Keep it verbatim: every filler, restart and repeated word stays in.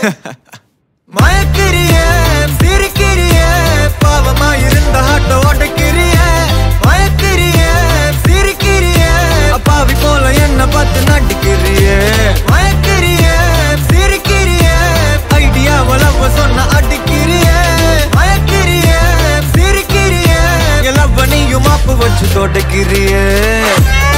Mayakiriye Srikiriye பாவமா இருந்த ஹாட்ட ஓடக்கிரியே Mayakiriye Srikiriye அப்பாவி போல என்ன பார்த்து நடிக்கிறியே Mayakiriye Srikiriye ஐடியாவ லவ் சொன்ன அடிக்கிறியே Mayakiriye Srikiriye எல்லாம் நீயும் மாப்பு வச்சு தோட்டக்கிறியே